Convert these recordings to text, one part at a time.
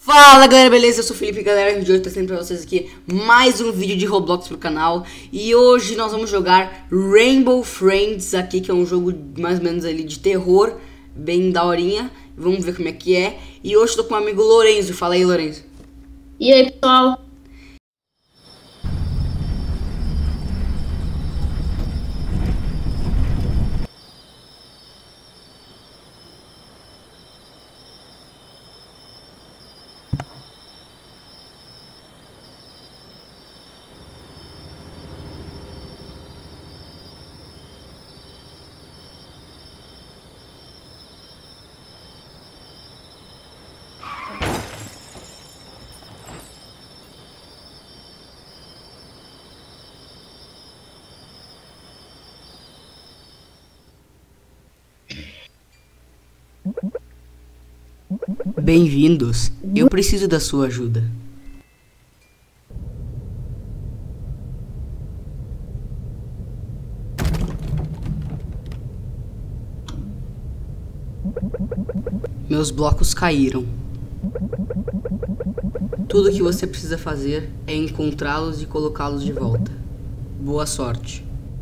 Fala galera, beleza? Eu sou o Felipe, galera, e hoje eu tô trazendo pra vocês aqui mais um vídeo de Roblox pro canal. E hoje nós vamos jogar Rainbow Friends aqui, que é um jogo mais ou menos ali de terror, bem daorinha. Vamos ver como é que é. E hoje tô com o amigo Lorenzo. Fala aí, Lorenzo. E aí, pessoal? Bem-vindos. Eu preciso da sua ajuda. Meus blocos caíram. Tudo que você precisa fazer é encontrá-los e colocá-los de volta. Boa sorte.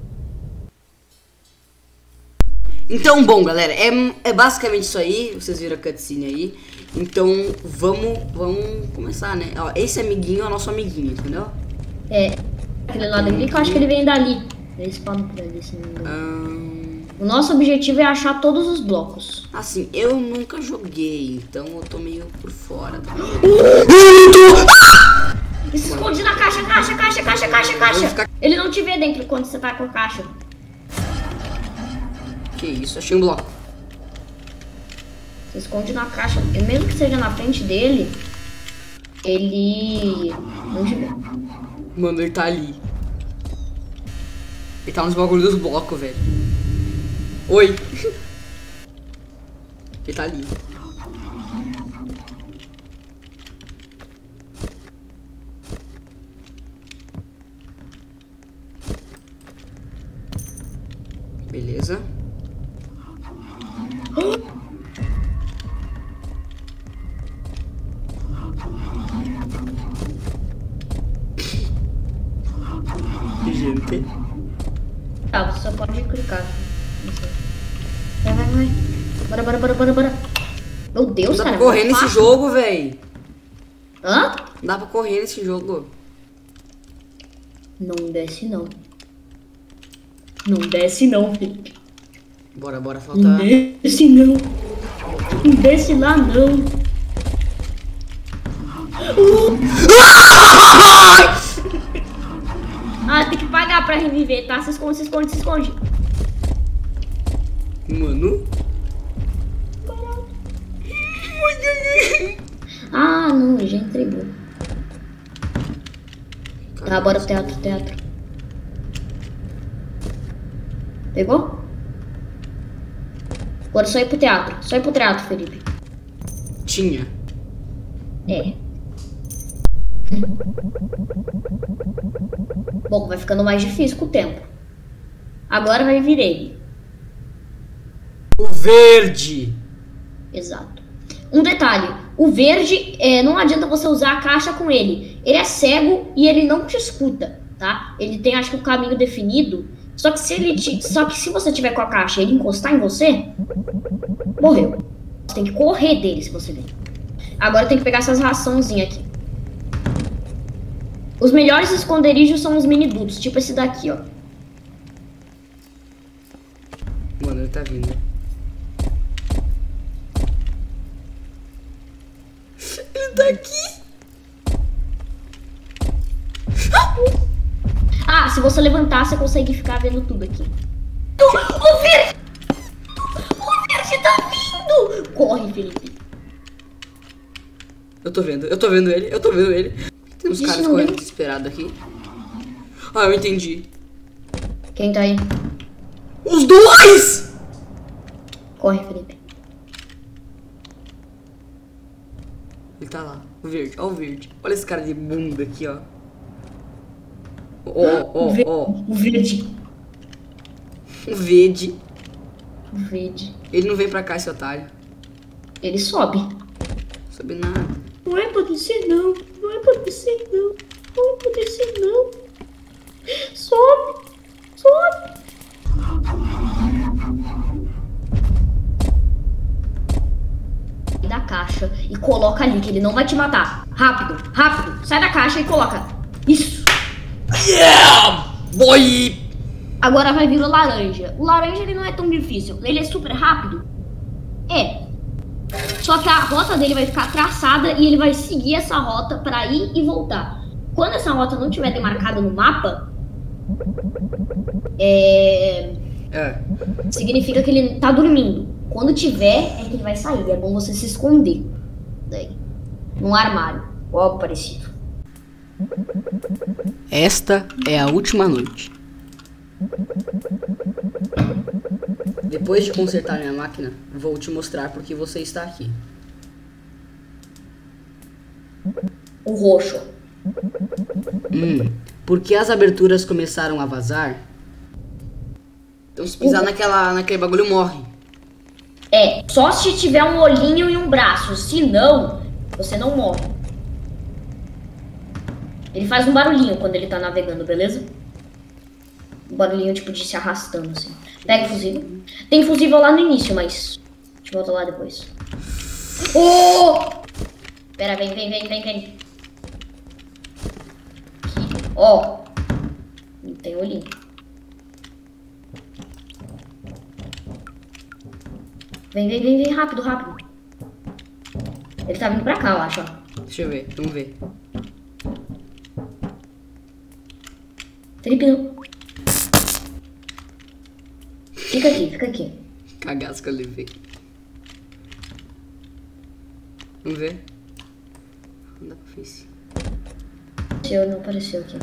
Então, bom, galera, é basicamente isso aí. Vocês viram a cutscene aí. Então, vamos começar, né? Ó, esse amiguinho é o nosso amiguinho, entendeu? É, aquele lado ali que eu acho que ele vem dali. Eles falam por ali, se não me engano. O nosso objetivo é achar todos os blocos. Assim, eu nunca joguei, então eu tô meio por fora. Se esconde na caixa. Ele não te vê dentro quando você tá com a caixa. Que isso, achei um bloco. Você esconde na caixa. E mesmo que seja na frente dele, ele não te vê. Mano, ele tá ali. Ele tá nos bagulhos dos blocos, velho. Oi. Ele tá ali. Beleza. Gente. Tá, você só pode clicar. Vai. Bora. Meu Deus, Não dá cara. pra correr nesse jogo, velho. Hã? Não dá pra correr nesse jogo. Não desce, não. Não desce, não, Felipe. Bora, falta. Não desce, não. Não desce lá, não. Ah, tem que pagar pra reviver, tá? Se esconde. Mano. Ah, não, já entregou. Tá, bora pro teatro. Pegou? Agora só ir pro teatro, Felipe. Tinha. É. Bom, vai ficando mais difícil com o tempo. Agora vai vir ele. O verde. Exato. Um detalhe, o verde, não adianta você usar a caixa com ele. Ele é cego e ele não te escuta, tá? Ele tem, acho que, um caminho definido. Só que se você tiver com a caixa e ele encostar em você, morreu. Você tem que correr dele, se você ver. Agora tem que pegar essas raçãozinhas aqui. Os melhores esconderijos são os mini dutos, tipo esse daqui, ó. Mano, ele tá vindo. Ele tá aqui. Ah, se você levantar, você consegue ficar vendo tudo aqui. O verde! O verde tá vindo! Corre, Felipe. Eu tô vendo ele. Tem uns caras correndo desesperados aqui. Ah, eu entendi. Quem tá aí? Os dois! Corre, Felipe. Ele tá lá, o verde, ó o verde. Olha esse cara de bunda aqui, ó. Ó. O verde. O verde. O verde. Ele não vem pra cá, esse otário. Ele sobe. Sobe nada. Não é pra descer, não. Não é pra descer, não. Não é pra descer, não. Sobe. Sobe. Da caixa e coloca ali, que ele não vai te matar. Rápido, rápido. Sai da caixa e coloca. Isso. Yeah, boy! Agora vai vir o laranja. O laranja ele não é tão difícil. Ele é super rápido. É. Só que a rota dele vai ficar traçada e ele vai seguir essa rota pra ir e voltar. Quando essa rota não estiver demarcada no mapa, significa que ele tá dormindo. Quando tiver, é que ele vai sair. É bom você se esconder daí, num armário ou algo parecido. Esta é a última noite. Depois de consertar minha máquina, vou te mostrar porque você está aqui. O roxo. Porque as aberturas começaram a vazar. Então se pisar naquele bagulho morre. É, só se tiver um olhinho e um braço. Se não, você não morre. Ele faz um barulhinho quando ele tá navegando, beleza? Um barulhinho tipo de se arrastando assim. Pega o fusível. Tem fusível lá no início, mas a gente volta lá depois. Oh! Pera, vem. Aqui. Ó. Não tem olhinho. Vem, rápido. Ele tá vindo pra cá, eu acho, ó. Deixa eu ver, vamos ver. Felipe, não. Fica aqui. Cagaço que eu levei. Vamos ver. Não dá pra face. Não apareceu aqui.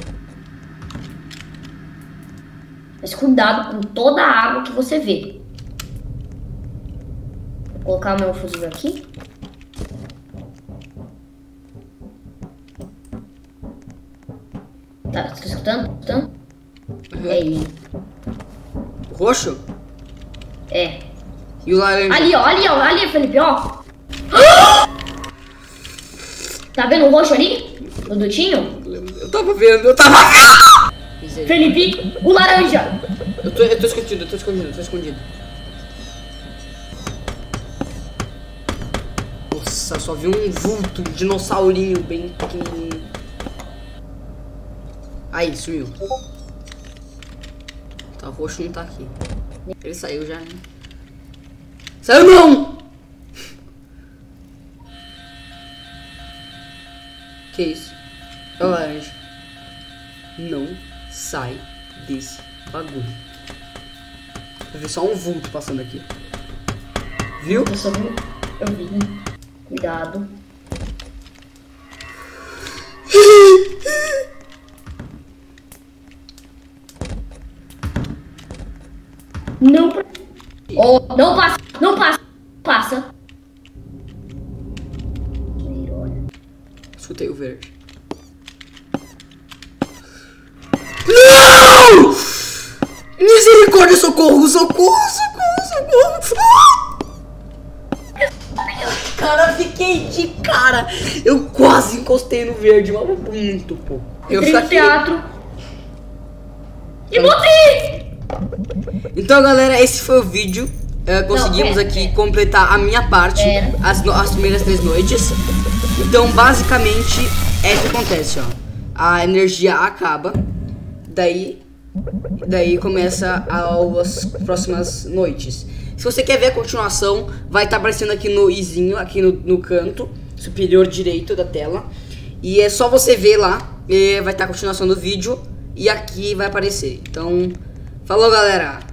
Mas cuidado com toda a água que você vê. Vou colocar o meu fusível aqui. Tá escutando? É ele. O roxo? É. E o laranja? Ali, Felipe, ó. Tá vendo o roxo ali? No dutinho? Eu tava vendo. Felipe, o laranja. Eu tô escondido. Nossa, só vi um vulto, um dinossaurinho bem pequenininho. Aí, sumiu. Tá, o roxo não tá aqui. Ele saiu já, né? Saiu não! Que isso? É o laranja. Não sai desse bagulho. Vai ver só um vulto passando aqui. Viu? Eu vi. Cuidado. Não. Oh, não passa. Escutei o verde. Não! Misericórdia, socorro! Cara, fiquei de cara. Eu quase encostei no verde, mas muito pouco. Eu fiz teatro. E botei! Então, galera, esse foi o vídeo. Conseguimos aqui completar a minha parte, as primeiras 3 noites. Então, basicamente, é o que acontece, ó. A energia acaba, daí começa as próximas noites. Se você quer ver a continuação, vai estar aparecendo aqui no izinho, aqui no canto superior direito da tela. E é só você ver lá, vai estar a continuação do vídeo e aqui vai aparecer. Então, falou, galera!